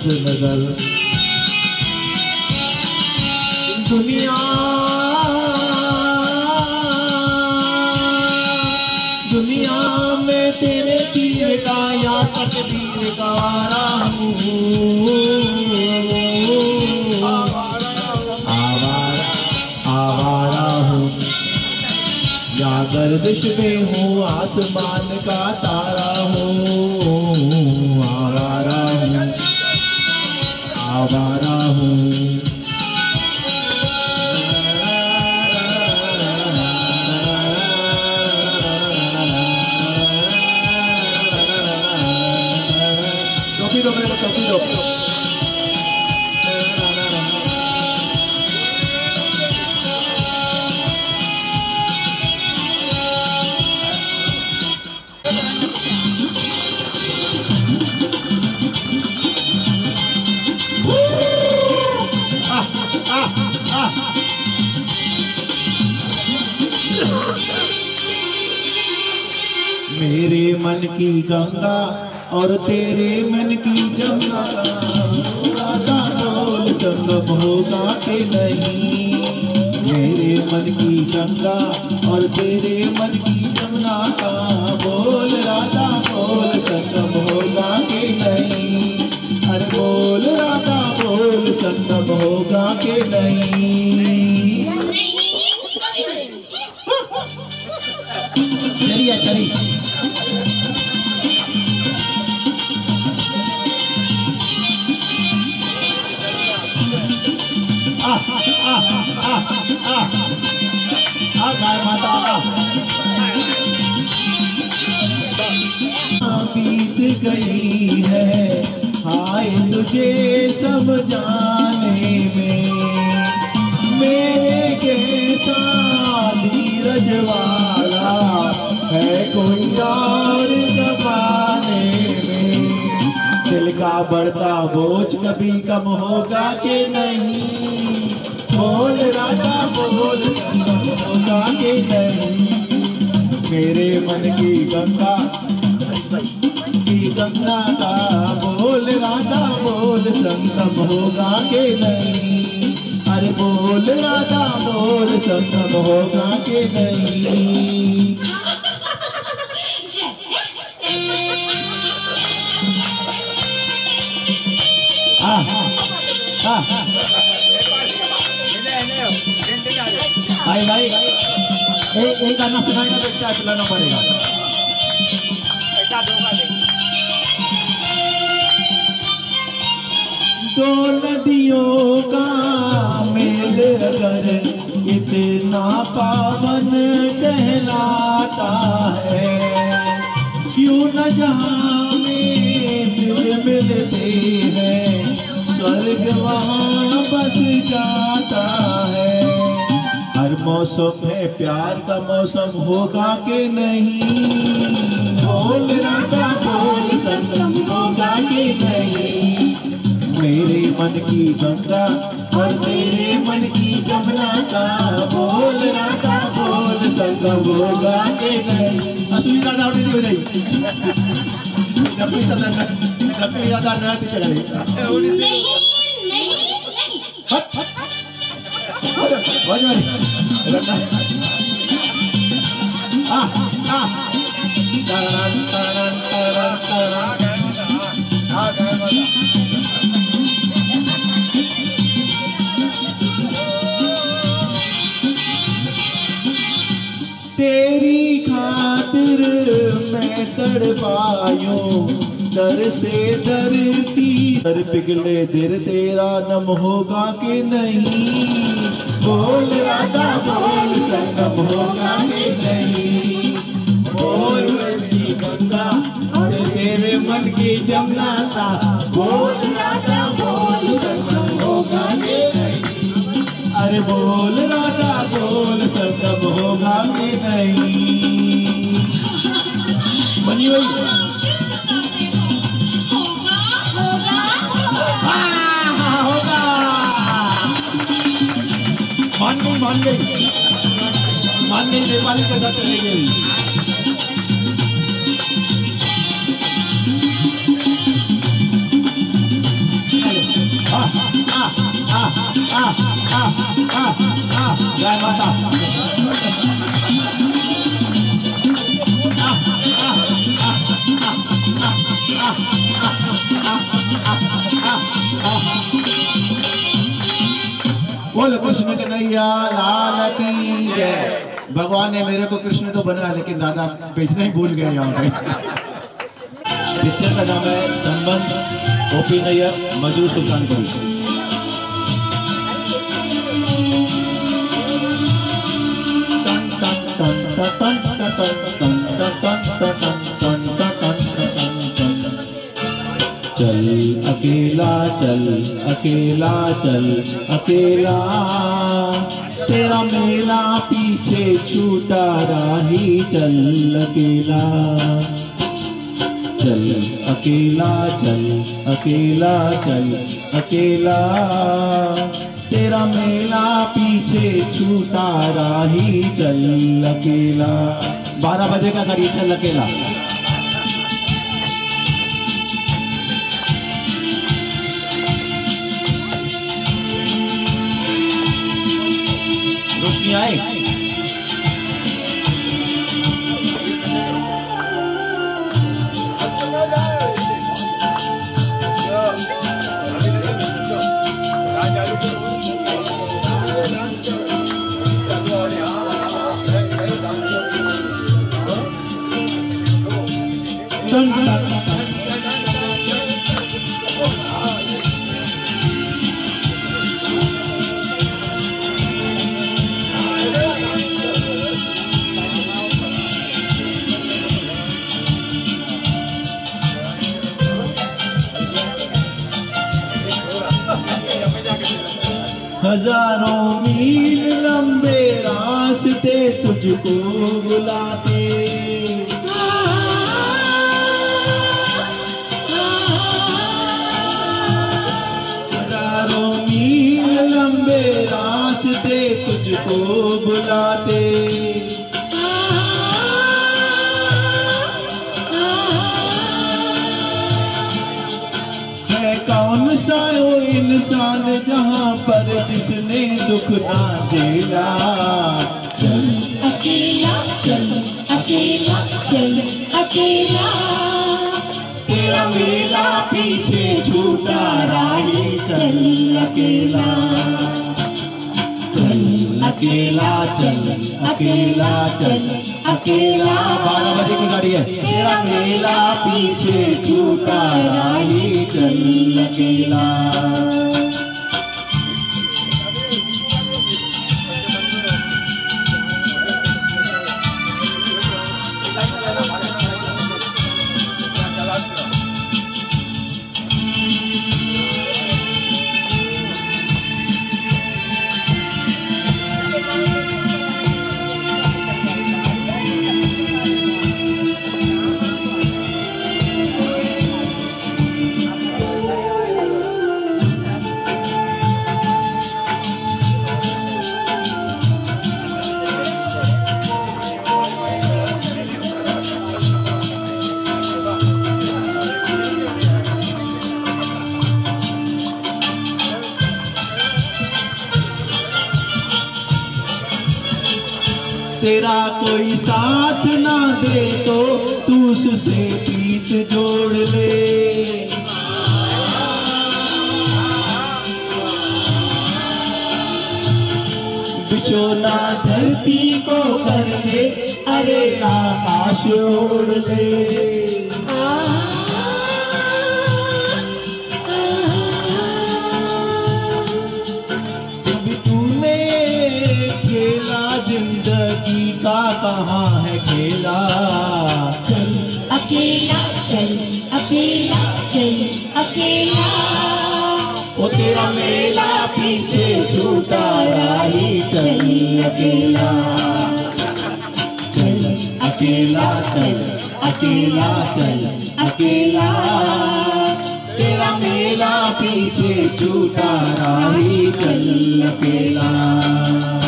नजर। दुनिया दुनिया में तेरे तीर का या तकदीर का आवारा हूँ, आवारा हूँ, या गर्दिश में हूँ आसमान का तारा हूँ, आवारा हूँ, आवारा हूँ। मेरे मन की गंगा और तेरे मन की जमुना का बोल संगम होगा कि नहीं। मेरे मन की गंगा और तेरे मन की जमुना का बोल राधा बोल संगम होगा कि नहीं। अरे बोल राधा बोल संगम होगा कि नहीं। चलिए चलिए गाय माता बीत गई है हाय तुझे समझाने में। मेरे कैसा धीरज वाला है कोई और जमाने में। दिल का बढ़ता बोझ कभी कम होगा कि नहीं। बोल राजा बोल संगम होगा कि नहीं। मेरे मन की गंगा का बोल राधा बोल संगम होगा कि नहीं। अरे बोल राधा बोल संगम होगा कि नहीं। भाई भाई एक गाना सुनाएगा तो क्या चलाना पड़ेगा। दो नदियों का मेल अगर कितना पावन कहलाता है। क्यों न जहाँ में दिल मिलते हैं स्वर्ग वहाँ बस जाता है। हर मौसम में प्यार का मौसम होगा कि नहीं। बोल राधा बोल संगम होगा कि नहीं। मेरे मन की गंगा और तेरे मन की जमुना का बोल राधा बोल संगम होगा कि नहीं। असली राधा उठी हो जाएगी। नकली राधा नृत्य चला नहीं हट हट तेरी खातिर मैं तड़पायूं दर से डरती। सर पिघले दिल तेरा नम होगा कि नहीं। बोल राधा बोल संगम होगा कि नहीं। बोल मन की गंगा और तेरे मन की जमुना का बोल राधा बोल संगम होगा कि नहीं। अरे बोल राधा बोल संगम होगा कि नहीं। बनी हुई मान गई नेपाली के साथ चले गई। जय माता। बोल कृष्ण कन्हैया लाल की जय। भगवान ने मेरे को कृष्ण तो बनाया लेकिन राधा बेचना ही भूल गया यहाँ पे। पिक्चर का नाम है संबंध, ओपी नैयर, मजरू सुल्तानपुरी। चल अकेला चल अकेला चल अकेला, तेरा मेला पीछे छूटा राही चल अकेला। चल अकेला चल अकेला चल अकेला, तेरा मेला पीछे छूटा राही चल अकेला। 12 बजे का गाड़ी चल अकेला। रोशनी आए। हजारों मील लंबे रास्ते तुझको बुलाते, हजारों मील लंबे रास्ते तुझको बुलाते। कौन सा वो इंसान जहाँ पर जिसने दुख ना झेला। चल अकेला चल अकेला चल अकेला, तेरा मेला पीछे छूटा राही चल अकेला। चल अकेला चल अकेला चल अकेला। 12 बजे की गाड़ी है। तेरा मेला पीछे छूटा राही चल अकेला। तेरा कोई साथ ना दे तो तू उससे प्रीत जोड़ ले। बिछोना धरती को कर ले, अरे आकाश ओढ़ ले। जिंदगी का कहाँ है खेला। चल अकेला चल अकेला चल अकेला, ओ तेरा मेला पीछे छूटा राही चल अकेला। चल अकेला चल अकेला चल अकेला, तेरा मेला पीछे छूटा राही चल अकेला।